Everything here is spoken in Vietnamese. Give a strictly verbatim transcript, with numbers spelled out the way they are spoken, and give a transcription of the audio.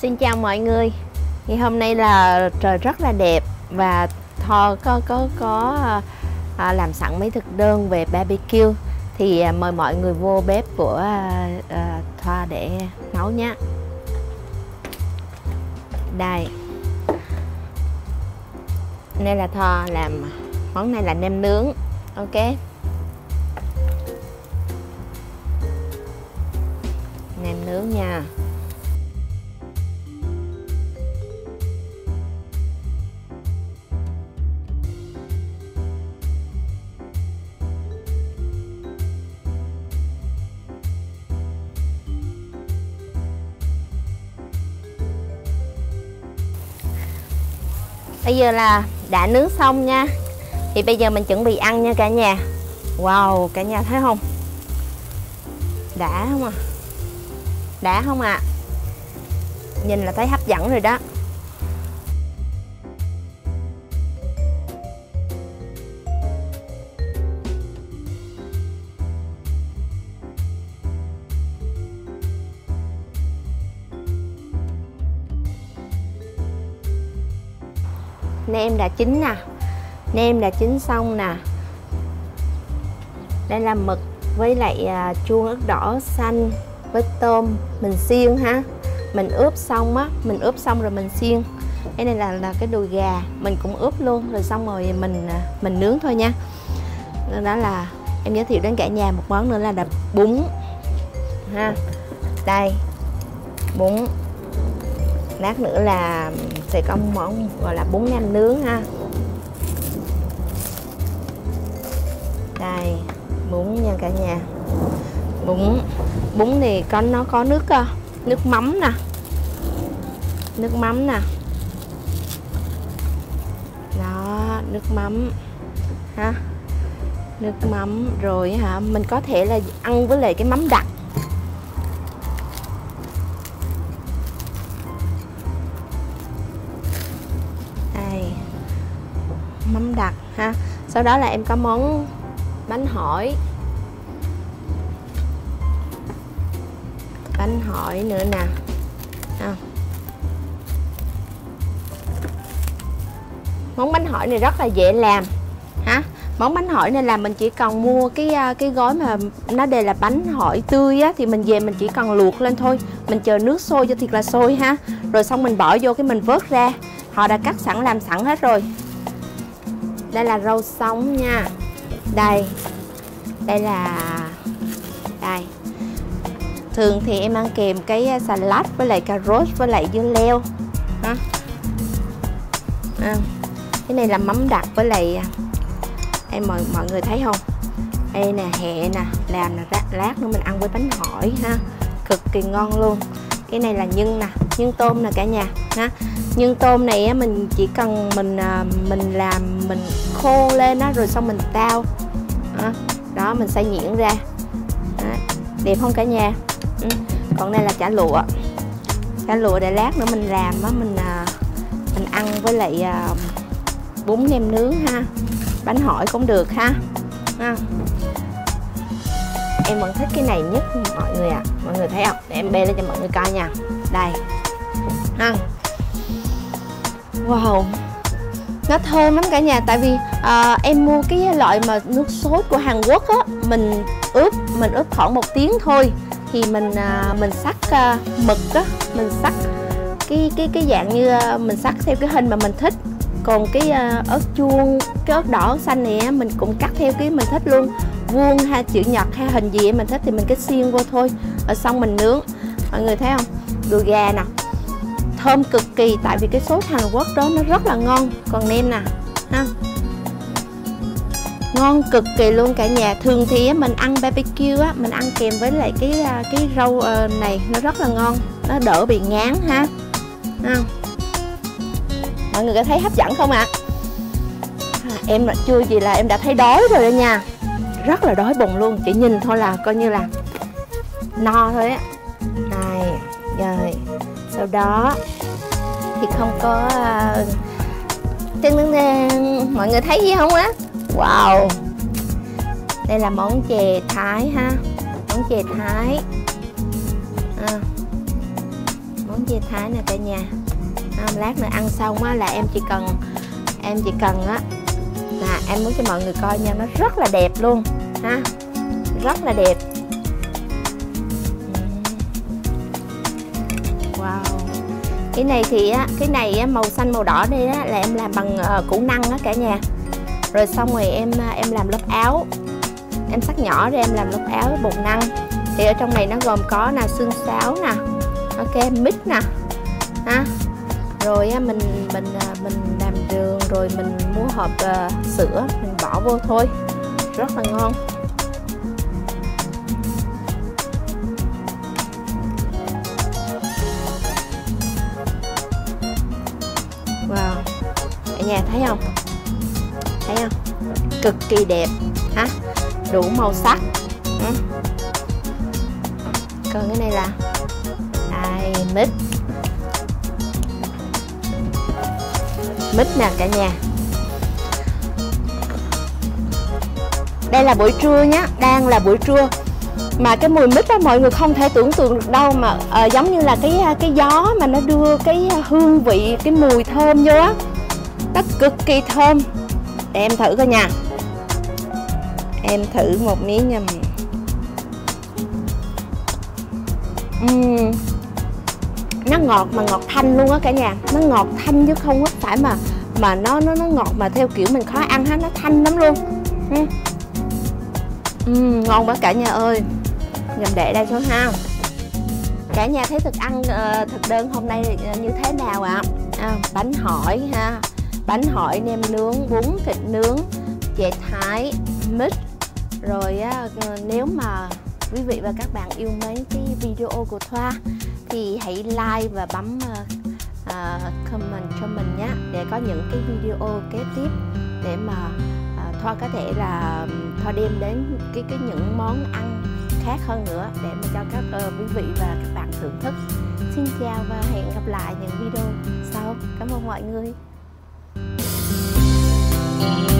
Xin chào mọi người. Ngày hôm nay là trời rất là đẹp và Tho có có có à, làm sẵn mấy thực đơn về barbecue thì à, mời mọi người vô bếp của à, à, Tho để nấu nhé. Đây. Đây là Tho làm món này là nem nướng. Ok. Nem nướng nha. Bây giờ là đã nướng xong nha. Thì bây giờ mình chuẩn bị ăn nha cả nhà. Wow, cả nhà thấy không? Đã không à? Đã không ạ? À? Nhìn là thấy hấp dẫn rồi đó. Nem đã chín nè. Nem đã chín xong nè. Đây là mực với lại à, chuông ớt đỏ xanh với tôm mình xiên ha. Mình ướp xong á, mình ướp xong rồi mình xiên. Cái này là là cái đùi gà, mình cũng ướp luôn rồi xong rồi mình mình nướng thôi nha. Đó là em giới thiệu đến cả nhà một món nữa là đập bún ha. Đây. Bún. Lát nữa là sẽ có một món gọi là bún nem nướng ha. Đây, bún nha cả nhà. Bún, bún thì có nó có nước nước mắm nè. Nước mắm nè. Đó, nước mắm ha. Nước mắm rồi hả, mình có thể là ăn với lại cái mắm đặc. Mắm đặc ha. Sau đó là em có món bánh hỏi. Bánh hỏi nữa nè à. Món bánh hỏi này rất là dễ làm ha. Món bánh hỏi này là mình chỉ cần mua cái cái gói mà nó đều là bánh hỏi tươi á, thì mình về mình chỉ cần luộc lên thôi. Mình chờ nước sôi cho thiệt là sôi ha. Rồi xong mình bỏ vô cái mình vớt ra. Họ đã cắt sẵn làm sẵn hết rồi. Đây là rau sống nha. Đây. Đây là đây. Thường thì em ăn kèm cái salad với lại cà rốt với lại dưa leo ha. À, cái này là mắm đặc với lại em mọi mọi người thấy không? Đây nè, hẹ nè, làm nè, lát nữa mình ăn với bánh hỏi ha. Cực kỳ ngon luôn. Cái này là nhân nè, nhân tôm nè cả nhà ha. Nhưng tôm này á, mình chỉ cần mình mình làm mình khô lên đó rồi xong mình tao đó, đó mình xay nhuyễn ra đó. Đẹp không cả nhà? Ừ. Còn đây là chả lụa. Chả lụa để lát nữa mình làm á, mình mình ăn với lại bún nem nướng ha. Bánh hỏi cũng được ha, ha. Em vẫn thích cái này nhất mọi người ạ. À. Mọi người thấy không? Để em bê lên cho mọi người coi nha. Đây ha. Wow, nó thơm lắm cả nhà. Tại vì à, em mua cái loại mà nước sốt của Hàn Quốc á, mình ướp mình ướp khoảng một tiếng thôi thì mình à, mình sắc à, mực á, mình sắc cái cái cái dạng như à, mình sắc theo cái hình mà mình thích. Còn cái à, ớt chuông, cái ớt đỏ xanh này á, mình cũng cắt theo cái mình thích luôn, vuông hay chữ nhật hay hình gì mình thích thì mình cứ xiên vô thôi, rồi xong mình nướng. Mọi người thấy không? Đùi gà nè, thơm cực kỳ, tại vì cái sốt Hàn Quốc đó nó rất là ngon. Còn nem nè ha, ngon cực kỳ luôn cả nhà. Thường thì mình ăn barbecue á, mình ăn kèm với lại cái cái rau này nó rất là ngon, nó đỡ bị ngán ha. ha. Mọi người có thấy hấp dẫn không ạ? À, em là chưa gì là em đã thấy đói rồi đó nha, rất là đói bụng luôn. Chỉ nhìn thôi là coi như là no thôi á. Này rồi sau đó thì không có uh... Tên, tên, tên. Mọi người thấy gì không á? Wow, đây là món chè Thái ha. Món chè Thái à. Món bánh dê Thái nè cả nhà. Không, lát nữa ăn xong á là em chỉ cần em chỉ cần á là em muốn cho mọi người coi nha, nó rất là đẹp luôn ha, rất là đẹp. Wow, cái này thì á, cái này á, màu xanh màu đỏ đây á là em làm bằng uh, củ năng á cả nhà. Rồi xong rồi em em làm lớp áo, em cắt nhỏ rồi em làm lớp áo với bột năng. Thì ở trong này nó gồm có là xương sáo nè, ok, mix nè ha. Rồi á, mình mình mình làm đường rồi mình mua hộp uh, sữa mình bỏ vô thôi, rất là ngon. Wow, cả nhà thấy không, thấy không, cực kỳ đẹp ha, đủ màu sắc. Ừ. Còn cái này là đây, mix mix nè cả nhà. Đây là buổi trưa nhá, đang là buổi trưa mà cái mùi mít đó mọi người không thể tưởng tượng được đâu, mà uh, giống như là cái cái gió mà nó đưa cái hương vị, cái mùi thơm vô á, nó cực kỳ thơm. Để em thử coi nha, em thử một miếng nha. uhm. Nó ngọt mà ngọt thanh luôn á cả nhà, nó ngọt thanh chứ không có phải mà mà nó nó nó ngọt mà theo kiểu mình khó ăn hết, nó thanh lắm luôn. uhm. Uhm, ngon quá cả nhà ơi. Mình để đây xuống ha. Cả nhà thấy thực ăn uh, thực đơn hôm nay như thế nào ạ? À? À, bánh hỏi ha, bánh hỏi nem nướng, bún thịt nướng, chè Thái, mít. Rồi á, nếu mà quý vị và các bạn yêu mến cái video của Thoa thì hãy like và bấm uh, uh, comment cho mình nhé, để có những cái video kế tiếp để mà uh, Thoa có thể là Thoa đem đến cái cái những món ăn khác hơn nữa để mà cho các uh, quý vị và các bạn thưởng thức. Xin chào và hẹn gặp lại những video sau. Cảm ơn mọi người.